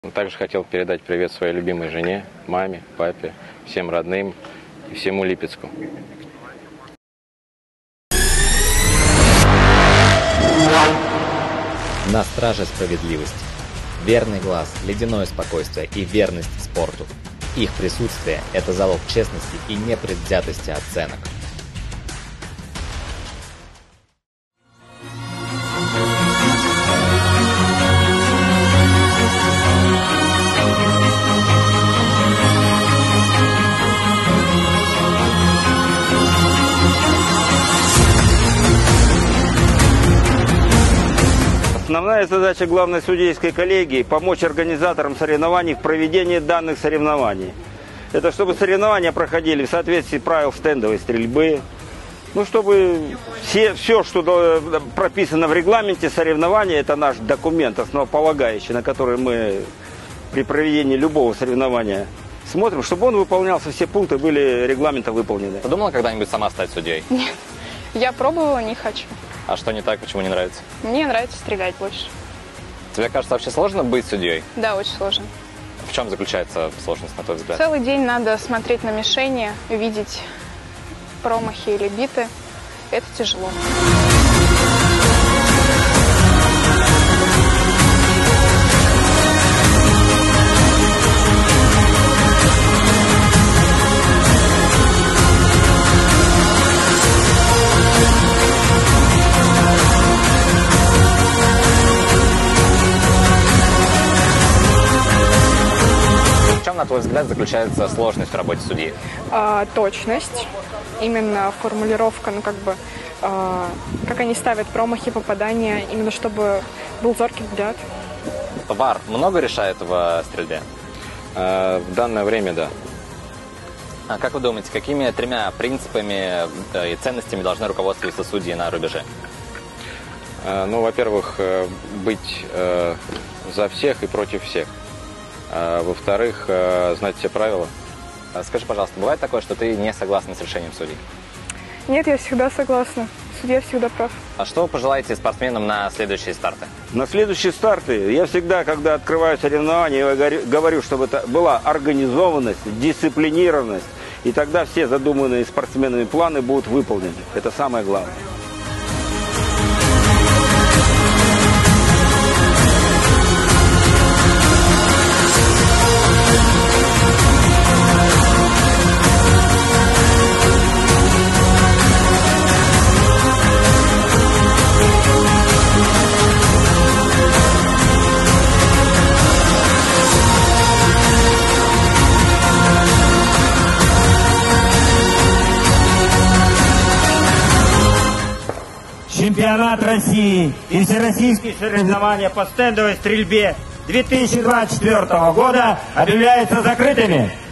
Также хотел передать привет своей любимой жене, маме, папе, всем родным и всему Липецку. На страже справедливости. Верный глаз, ледяное спокойствие и верность спорту. Их присутствие – это залог честности и непредвзятости оценок. Основная задача главной судейской коллегии – помочь организаторам соревнований в проведении данных соревнований. Это чтобы соревнования проходили в соответствии с правил стендовой стрельбы, чтобы все, что прописано в регламенте соревнования, это наш документ основополагающий, на который мы при проведении любого соревнования смотрим, чтобы он выполнялся, все пункты были регламента выполнены. Ты думала когда-нибудь сама стать судьей? Нет, я пробовала, не хочу. А что не так, почему не нравится? Мне нравится стрелять больше. Тебе кажется, вообще сложно быть судьей? Да, очень сложно. В чем заключается сложность, на твой взгляд? Целый день надо смотреть на мишени, видеть промахи или биты. Это тяжело. В чем, на твой взгляд, заключается сложность в работе судьи? Точность, именно формулировка, как они ставят промахи, попадания, именно чтобы был зоркий взгляд. ВАР много решает в стрельбе? В данное время, да. А как вы думаете, какими тремя принципами и ценностями должны руководствоваться судьи на рубеже? Во-первых, быть за всех и против всех. Во-вторых, знать все правила. Скажи, пожалуйста, бывает такое, что ты не согласна с решением судей? Нет, я всегда согласна. Судья всегда прав. А что вы пожелаете спортсменам на следующие старты? На следующие старты я всегда, когда открываю соревнования, говорю, чтобы это была организованность, дисциплинированность, и тогда все задуманные спортсменами планы будут выполнены. Это самое главное. Чемпионат России и всероссийские соревнования по стендовой стрельбе 2024 года объявляются закрытыми.